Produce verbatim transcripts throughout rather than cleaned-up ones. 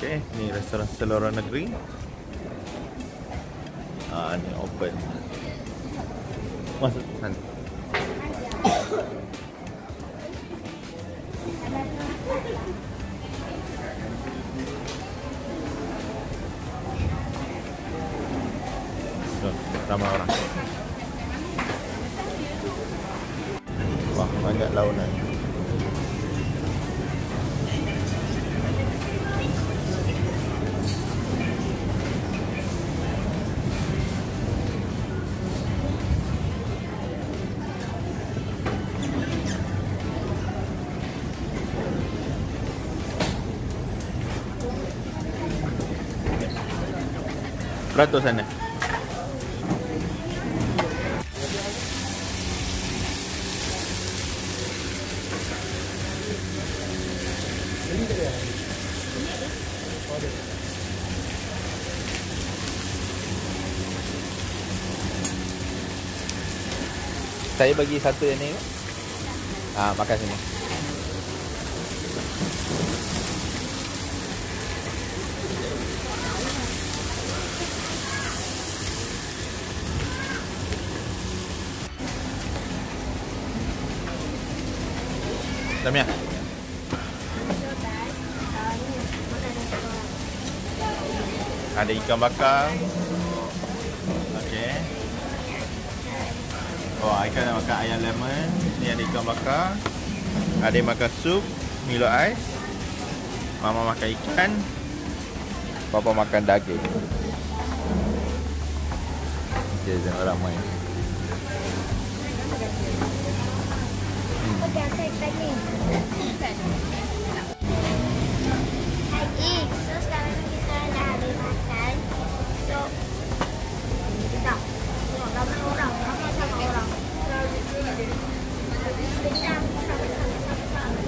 Okey, ni restoran Selera Negeri. Ah, ni open. Masuk sana. So, ramai orang. Wah, banyak launan. Beratus sana. Saya bagi satu yang ni. Ah, makan sini. Samia. Ada ikan bakar. Okey. Oh, ikan nak makan ayam lemon. Ni ada ikan bakar. Ada yang makan sup, Milo ais. Mama makan ikan. Papa makan daging. Okey, jangan ramai. Hmm. Okey, aku ikan ni. Hai, so sekarang kita dah habis makan. So, tak. Tengok ramai orang. Ramai sama orang. Kejam. Sama-sama.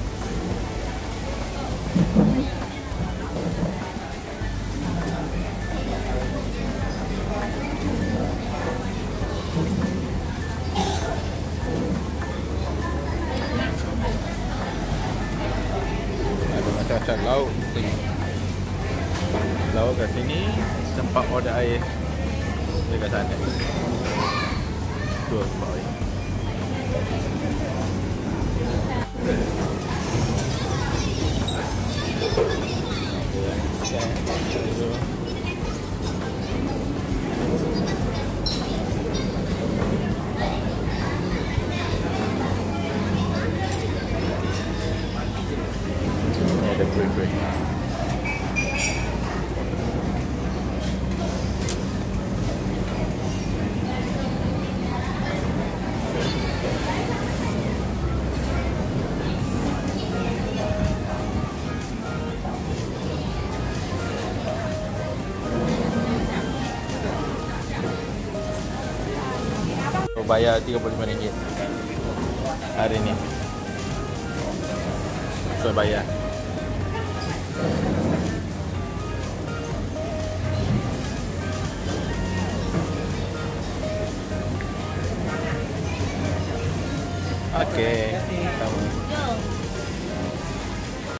Macam lauk lauk kat sini, tempat order air dekat sana. Tu tempat air. Ada kuih-kuih. Bayar tiga puluh lima ringgit hari ni. So bayar. Okey.